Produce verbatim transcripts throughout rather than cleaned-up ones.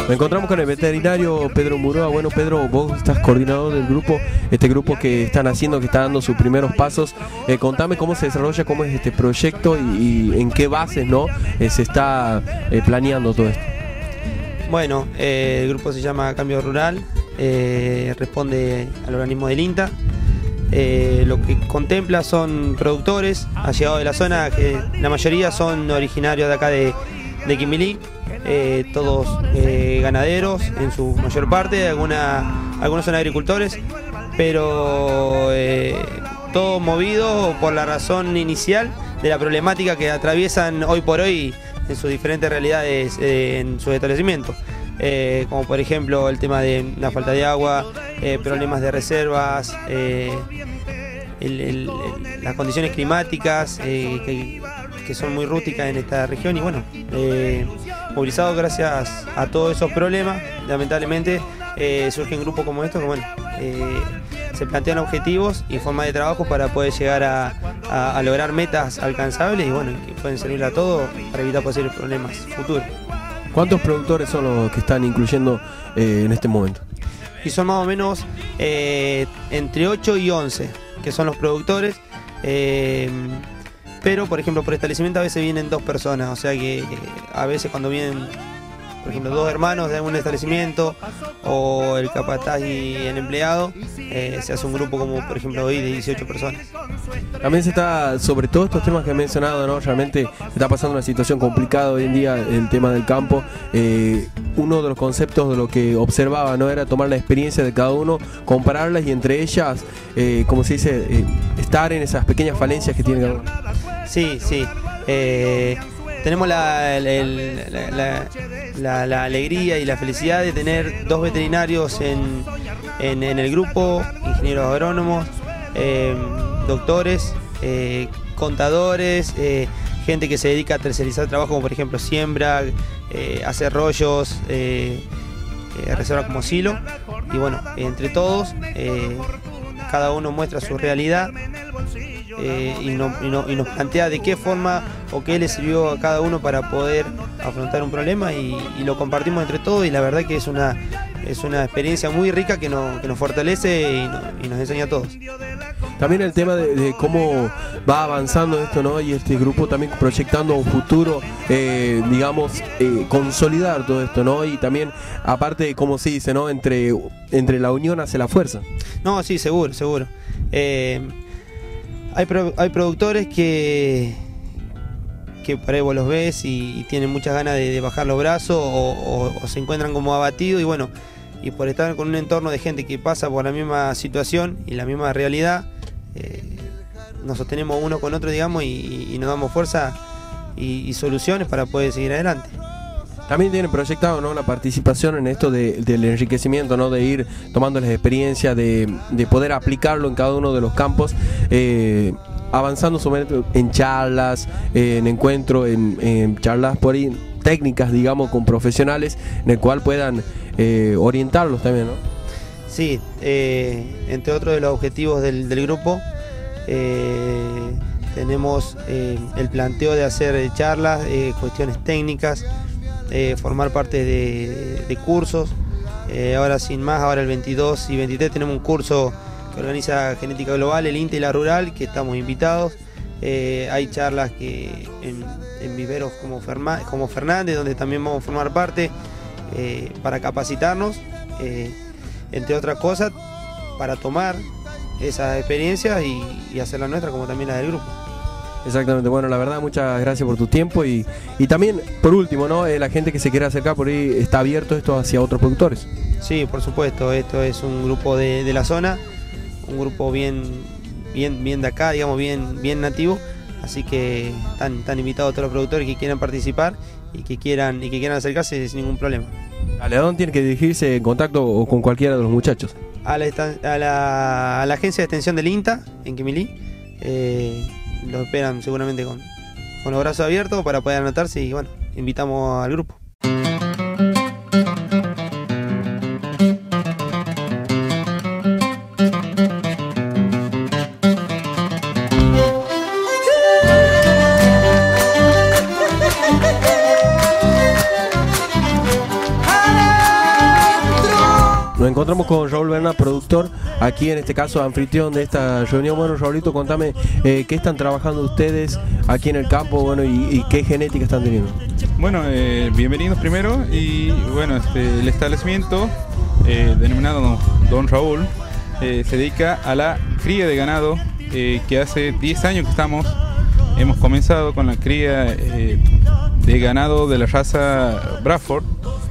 Nos encontramos con el veterinario Pedro Muroa. Bueno, Pedro, vos estás coordinador del grupo, este grupo que están haciendo, que está dando sus primeros pasos. Eh, contame cómo se desarrolla, cómo es este proyecto y, y en qué bases, ¿no? Eh, se está eh, planeando todo esto. Bueno, eh, el grupo se llama Cambio Rural, eh, responde al organismo del INTA. Eh, lo que contempla son productores allegados de la zona, que la mayoría son originarios de acá de, de Quimbilí, eh, todos eh, ganaderos en su mayor parte, alguna, algunos son agricultores, pero eh, todo movido por la razón inicial de la problemática que atraviesan hoy por hoy en sus diferentes realidades eh, en sus establecimientos. Eh, como por ejemplo el tema de la falta de agua, eh, problemas de reservas, eh, el, el, el, las condiciones climáticas eh, que, que son muy rústicas en esta región y bueno, eh, movilizados gracias a todos esos problemas, lamentablemente eh, surgen grupos como estos que bueno, eh, se plantean objetivos y formas de trabajo para poder llegar a, a, a lograr metas alcanzables y bueno, que pueden servir a todos para evitar posibles problemas futuros. ¿Cuántos productores son los que están incluyendo eh, en este momento? Y son más o menos eh, entre ocho y once, que son los productores, eh, pero por ejemplo por establecimiento a veces vienen dos personas, o sea que eh, a veces cuando vienen, por ejemplo, dos hermanos de algún establecimiento o el capataz y el empleado, eh, se hace un grupo como por ejemplo hoy de dieciocho personas. También se está, sobre todos estos temas que he mencionado, ¿no? Realmente se está pasando una situación complicada hoy en día, el tema del campo. Eh, uno de los conceptos de lo que observaba, ¿no? Era tomar la experiencia de cada uno, compararlas y entre ellas, eh, como se dice, eh, estar en esas pequeñas falencias que tiene cada uno. Sí, sí. Eh, tenemos la, el, la, la, la, la alegría y la felicidad de tener dos veterinarios en, en, en el grupo, ingenieros agrónomos, eh, doctores, eh, contadores, eh, gente que se dedica a tercerizar trabajo como por ejemplo siembra, eh, hacer rollos, eh, eh, reserva como silo y bueno, entre todos eh, cada uno muestra su realidad eh, y, no, y, no, y nos plantea de qué forma o qué le sirvió a cada uno para poder afrontar un problema y, y lo compartimos entre todos y la verdad que es una, es una experiencia muy rica que, no, que nos fortalece y, no, y nos enseña a todos. También el tema de, de cómo va avanzando esto, ¿no? Y este grupo también proyectando un futuro, eh, digamos, eh, consolidar todo esto, ¿no? Y también, aparte, como se dice, ¿no? Entre, entre la unión hace la fuerza. No, sí, seguro, seguro. Eh, hay, pro, hay productores que, que por ahí vos los ves y, y tienen muchas ganas de, de bajar los brazos o, o, o se encuentran como abatidos y bueno, y por estar con un entorno de gente que pasa por la misma situación y la misma realidad, eh, nos sostenemos uno con otro, digamos, y, y nos damos fuerza y, y soluciones para poder seguir adelante. También tienen proyectado, ¿no? La participación en esto de, del enriquecimiento, ¿no? De ir tomando las experiencias, de, de poder aplicarlo en cada uno de los campos, eh, avanzando sobre en charlas, eh, en encuentros, en, en charlas por ahí, técnicas, digamos, con profesionales, en el cual puedan eh, orientarlos también, ¿no? Sí, eh, entre otros de los objetivos del, del grupo, eh, tenemos eh, el planteo de hacer charlas, eh, cuestiones técnicas, eh, formar parte de, de cursos. Eh, ahora sin más, ahora el veintidós y veintitrés tenemos un curso que organiza Genética Global, el INTA y la Rural, que estamos invitados. Eh, hay charlas que en, en viveros como, Ferma, como Fernández, donde también vamos a formar parte eh, para capacitarnos, eh, entre otras cosas, para tomar esas experiencias y, y hacerlas nuestras como también las del grupo. Exactamente, bueno, la verdad, muchas gracias por tu tiempo y, y también, por último, ¿no? Eh, la gente que se quiera acercar por ahí, ¿está abierto esto hacia otros productores? Sí, por supuesto, esto es un grupo de, de la zona, un grupo bien, bien, bien de acá, digamos, bien, bien nativo, así que están, están invitados todos los productores que quieran participar y que quieran, y que quieran acercarse sin ningún problema. ¿A dónde tiene que dirigirse en contacto o con cualquiera de los muchachos? A la, a la, a la agencia de extensión del INTA en Quimbilí. Eh, lo esperan seguramente con, con los brazos abiertos para poder anotarse y bueno, invitamos al grupo. ¡Ale! encontramos con Raúl Berna, productor, aquí en este caso anfitrión de esta reunión. Bueno, Raulito, contame eh, qué están trabajando ustedes aquí en el campo, bueno, y, y qué genética están teniendo. Bueno, eh, bienvenidos primero, y bueno, este, el establecimiento eh, denominado Don, Don Raúl eh, se dedica a la cría de ganado, eh, que hace diez años que estamos, hemos comenzado con la cría eh, de ganado de la raza Bradford,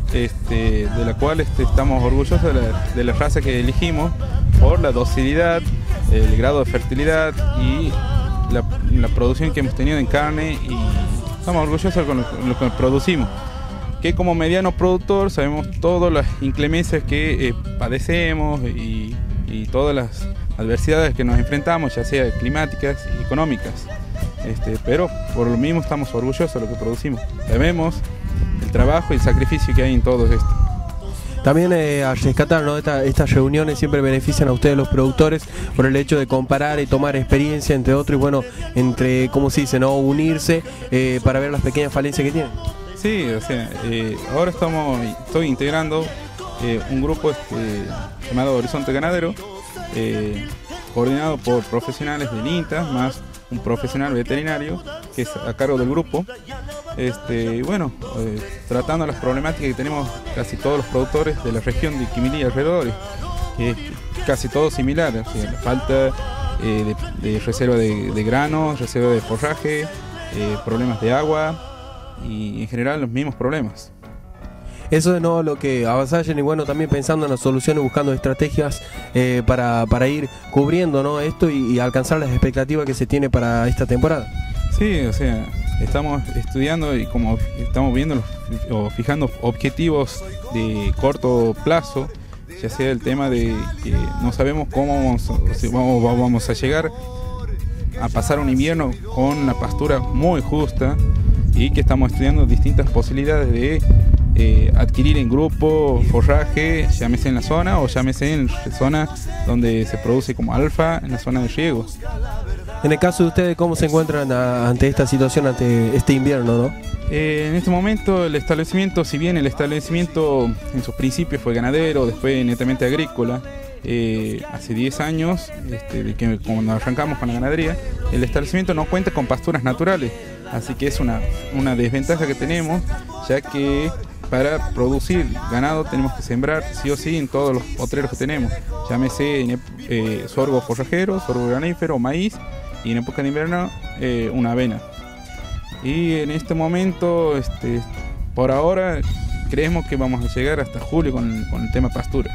este, de la cual este, estamos orgullosos de la, de la raza que elegimos por la docilidad, el grado de fertilidad y la, la producción que hemos tenido en carne, y estamos orgullosos con lo, con lo que producimos. Que como mediano productor sabemos todas las inclemencias que eh, padecemos y, y todas las adversidades que nos enfrentamos, ya sea climáticas y económicas. Este, pero por lo mismo estamos orgullosos de lo que producimos. Sabemos el trabajo y el sacrificio que hay en todo esto. También eh, a rescatar, ¿no? Esta, estas reuniones siempre benefician a ustedes los productores por el hecho de comparar y tomar experiencia entre otros y bueno, entre, ¿cómo se dice, no? Unirse eh, para ver las pequeñas falencias que tienen. Sí, o sea, eh, ahora estamos, estoy integrando eh, un grupo este, llamado Horizonte Ganadero, eh, coordinado por profesionales del INTA, más un profesional veterinario que es a cargo del grupo. Este, y bueno, eh, tratando las problemáticas que tenemos casi todos los productores de la región de Quimilí y alrededores, que es casi todo similar, o sea, la falta eh, de, de reserva de, de granos, reserva de forraje, eh, problemas de agua y en general los mismos problemas. Eso es no lo que avasallan, y bueno, también pensando en las soluciones, buscando estrategias eh, para, para ir cubriendo, ¿no? esto y, y alcanzar las expectativas que se tiene para esta temporada. Sí, o sea, estamos estudiando y como estamos viendo los, o fijando objetivos de corto plazo, ya sea el tema de que no sabemos cómo vamos, o sea, vamos, vamos a llegar a pasar un invierno con una pastura muy justa, y que estamos estudiando distintas posibilidades de eh, adquirir en grupo forraje, llámese en la zona o llámese en zona donde se produce como alfa, en la zona de riego. En el caso de ustedes, ¿cómo se encuentran a, ante esta situación, ante este invierno, no? Eh, en este momento el establecimiento, si bien el establecimiento en sus principios fue ganadero, después netamente agrícola, eh, hace diez años, este, de que cuando arrancamos con la ganadería, el establecimiento no cuenta con pasturas naturales, así que es una, una desventaja que tenemos, ya que para producir ganado tenemos que sembrar sí o sí en todos los potreros que tenemos, llámese en, eh, sorgo forrajero, sorgo granífero, maíz, y en época de invierno eh, una avena. Y en este momento, este, por ahora, creemos que vamos a llegar hasta julio con, con el tema pastura.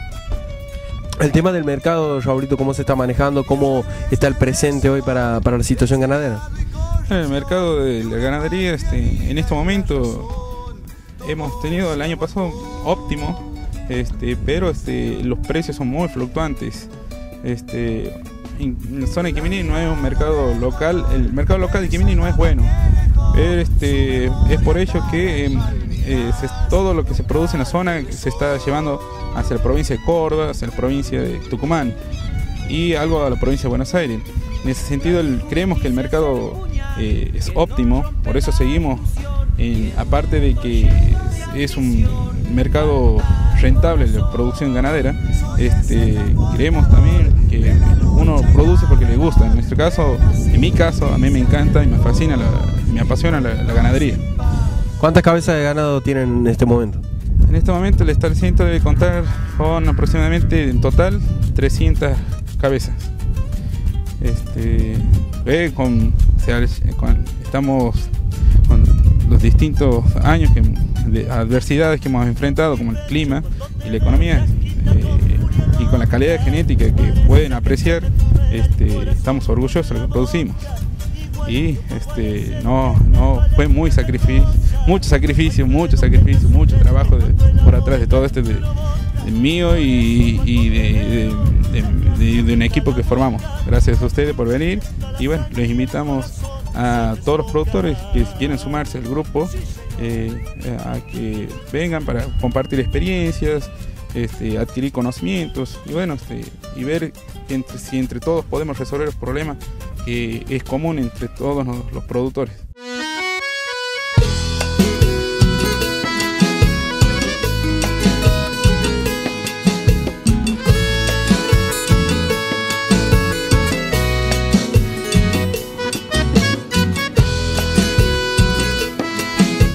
El tema del mercado, Raulito, ¿cómo se está manejando? ¿Cómo está el presente hoy para, para la situación ganadera? El mercado de la ganadería, este, en este momento hemos tenido el año pasado óptimo, este, pero este, los precios son muy fluctuantes. Este, en la zona de Quimilí no es un mercado local, el mercado local de Quimilí no es bueno, pero este, es por ello que eh, eh, se, todo lo que se produce en la zona se está llevando hacia la provincia de Córdoba, hacia la provincia de Tucumán y algo a la provincia de Buenos Aires. En ese sentido el, creemos que el mercado eh, es óptimo, por eso seguimos, eh, aparte de que es un mercado rentable de producción ganadera, este, creemos también que uno produce porque le gusta. En nuestro caso, en mi caso, a mí me encanta y me fascina, la, me apasiona la, la ganadería. ¿Cuántas cabezas de ganado tienen en este momento? En este momento el establecimiento debe contar con aproximadamente en total trescientas cabezas. Este, eh, con, o sea, con, estamos con los distintos años, que, de adversidades que hemos enfrentado, como el clima y la economía, eh, y con la calidad genética que pueden apreciar, este, estamos orgullosos de lo que producimos. Y este, no, no fue muy sacrificio, mucho sacrificio, mucho sacrificio, mucho trabajo de, por atrás de todo esto de, de mío y, y de, de, de, de un equipo que formamos. Gracias a ustedes por venir y bueno, les invitamos a todos los productores que quieren sumarse al grupo eh, a que vengan para compartir experiencias, este, adquirir conocimientos y bueno, este, y ver que entre, si entre todos podemos resolver los problemas que es común entre todos los, los productores.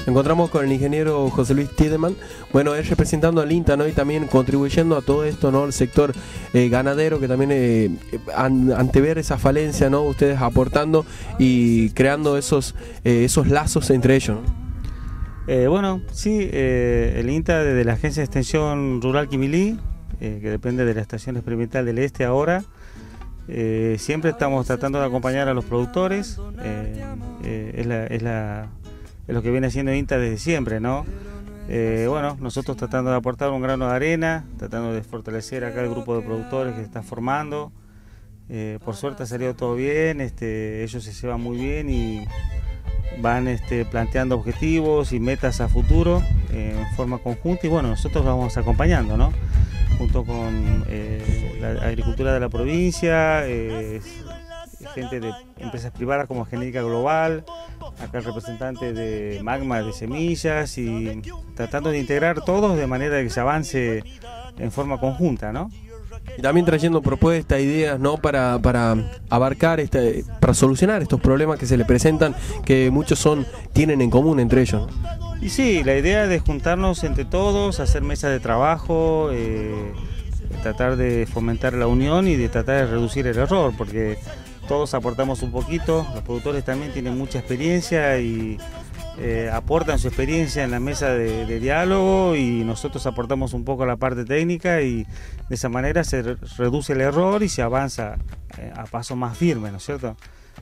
encontramos con el ingeniero José Luis Tiedemann, bueno, es representando al INTA, ¿no? Y también contribuyendo a todo esto, ¿no? El sector eh, ganadero, que también eh, an, antever esa falencia, ¿no? Ustedes aportando y creando esos, eh, esos lazos entre ellos, ¿no? Eh, bueno, sí, eh, el INTA desde la Agencia de Extensión Rural Quimilí, eh, que depende de la Estación Experimental del Este ahora, eh, siempre estamos tratando de acompañar a los productores, eh, eh, es, la, es, la, es lo que viene haciendo INTA desde siempre, ¿no? Eh, bueno, nosotros tratando de aportar un grano de arena, tratando de fortalecer acá el grupo de productores que se está formando, eh, por suerte ha salido todo bien, este, ellos se llevan muy bien y van este, planteando objetivos y metas a futuro eh, en forma conjunta, y bueno, nosotros vamos acompañando, ¿no? Junto con eh, la agricultura de la provincia, eh, gente de empresas privadas como Genética Global, acá el representante de Magma de semillas, y tratando de integrar todos de manera que se avance en forma conjunta, ¿no? Y también trayendo propuestas, ideas, ¿no? Para, para abarcar, este, para solucionar estos problemas que se le presentan, que muchos son tienen en común entre ellos, ¿no? Y sí, la idea de juntarnos entre todos, hacer mesas de trabajo, eh, tratar de fomentar la unión y de tratar de reducir el error, porque todos aportamos un poquito, los productores también tienen mucha experiencia y eh, aportan su experiencia en la mesa de, de diálogo, y nosotros aportamos un poco la parte técnica, y de esa manera se re reduce el error y se avanza eh, a paso más firme, ¿no es cierto?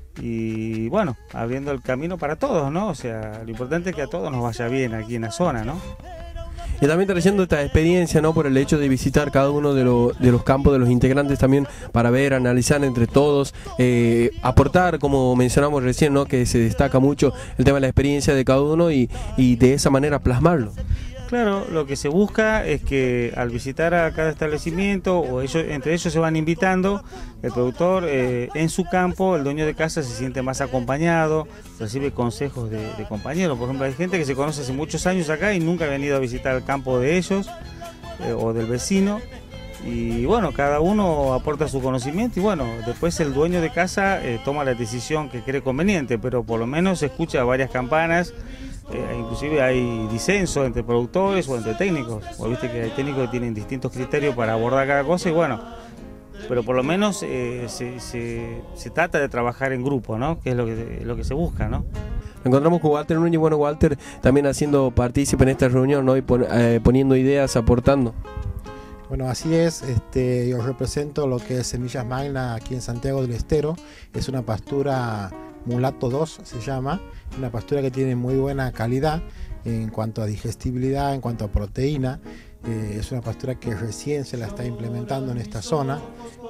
Y bueno, abriendo el camino para todos, ¿no? O sea, lo importante es que a todos nos vaya bien aquí en la zona, ¿no? Y también trayendo esta experiencia, ¿no? Por el hecho de visitar cada uno de, lo, de los campos de los integrantes también, para ver, analizar entre todos, eh, aportar, como mencionamos recién, ¿no? Que se destaca mucho el tema de la experiencia de cada uno, y, y de esa manera plasmarlo. Claro, lo que se busca es que al visitar a cada establecimiento, o ellos, entre ellos se van invitando, el productor eh, en su campo, el dueño de casa se siente más acompañado, recibe consejos de, de compañeros. Por ejemplo, hay gente que se conoce hace muchos años acá y nunca ha venido a visitar el campo de ellos eh, o del vecino, y bueno, cada uno aporta su conocimiento, y bueno, después el dueño de casa eh, toma la decisión que cree conveniente, pero por lo menos se escucha varias campanas. Eh, inclusive hay disenso entre productores o entre técnicos, o viste que hay técnicos que tienen distintos criterios para abordar cada cosa, y bueno, pero por lo menos eh, se, se, se trata de trabajar en grupo, ¿no? Que es lo que, lo que se busca, ¿no? Encontramos con Walter Núñez, bueno, Walter también haciendo partícipe en esta reunión, ¿no? Y pon, eh, poniendo ideas, aportando. Bueno, así es, este, yo represento lo que es Semillas Magna aquí en Santiago del Estero. Es una pastura Mulato dos, se llama, una pastura que tiene muy buena calidad en cuanto a digestibilidad, en cuanto a proteína. Eh, es una pastura que recién se la está implementando en esta zona.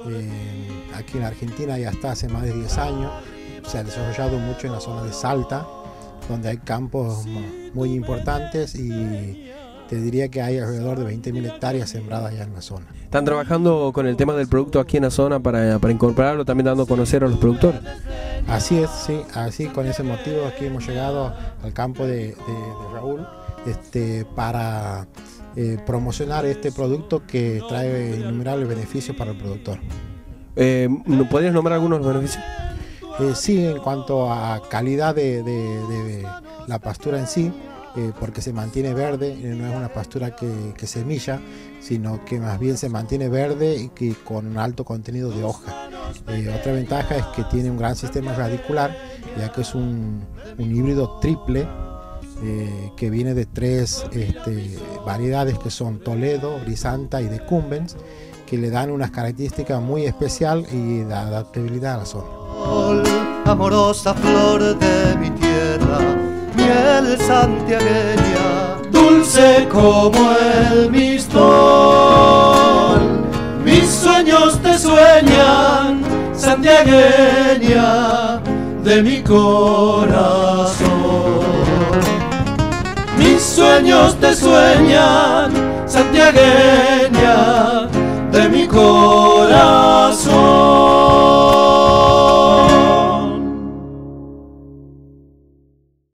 Eh, aquí en Argentina ya está hace más de diez años, se ha desarrollado mucho en la zona de Salta, donde hay campos muy importantes, y te diría que hay alrededor de veinte mil hectáreas sembradas ya en la zona. ¿Están trabajando con el tema del producto aquí en la zona para, para incorporarlo, también dando a conocer a los productores? Así es, sí, así con ese motivo aquí hemos llegado al campo de, de, de Raúl este, para eh, promocionar este producto que trae innumerables beneficios para el productor. Eh, ¿Podrías nombrar algunos de los beneficios? Eh, sí, en cuanto a calidad de, de, de la pastura en sí, eh, porque se mantiene verde, eh, no es una pastura que, que semilla, sino que más bien se mantiene verde y que con un alto contenido de hoja. Eh, otra ventaja es que tiene un gran sistema radicular, ya que es un, un híbrido triple eh, que viene de tres este, variedades que son Toledo, Brisanta y Decumbens, que le dan unas características muy especial y de adaptabilidad a la zona. Amorosa flor de mi tierra, miel santiagueña, dulce como el mistol. Mis sueños te sueñan, santiagueña de mi corazón. Mis sueños te sueñan, santiagueña de mi corazón.